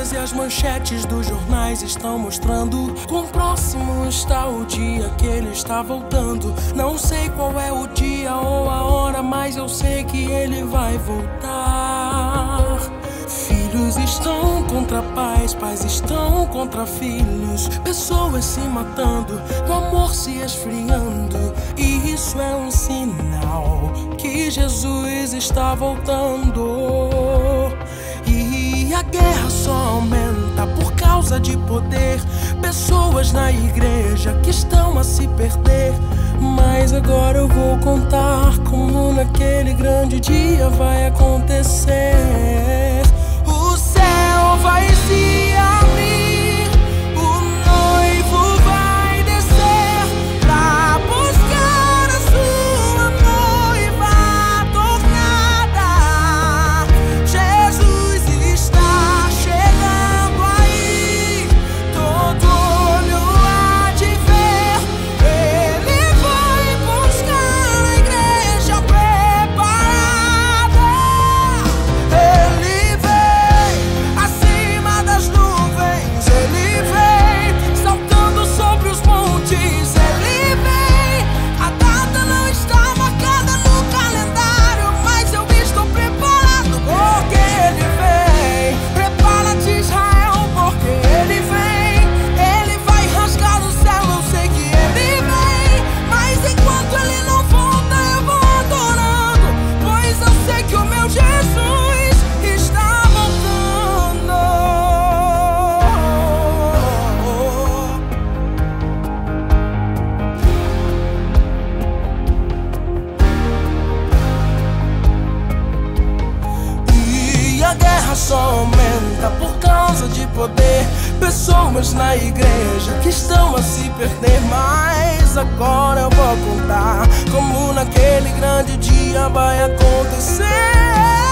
notícias e as manchetes dos jornais estão mostrando quão próximo está o dia que ele está voltando. Não sei qual é o dia ou a hora, mas eu sei que ele vai voltar. Filhos estão contra pais, pais estão contra filhos, pessoas se matando, o amor se esfriando. E isso é um sinal que Jesus está voltando. E a guerra só aumenta por causa de poder, pessoas na igreja que estão a se perder. Mas agora eu vou contar como naquele grande dia vai acontecer. O céu vai se abrir, o noivo vai descer pra buscar a sua noiva tornada. Jesus está chegando aí, todo olho há de ver. Ele vai buscar a igreja preparada. Ele vem acima das nuvens, ele vem saltando sobre os montes, ele vem. A data não está marcada no calendário, mas eu estou preparado porque ele vem. Prepara-te, Israel, porque ele vem. Ele vai rasgar o céu, eu sei que ele vem. Mas enquanto ele não volta, eu vou adorando, pois eu sei que o meu Jesus está voltando. E a guerra só aumenta por causa de poder, pessoas na igreja que estão a se perder. Mas agora eu vou contar como naquele grande dia vai acontecer.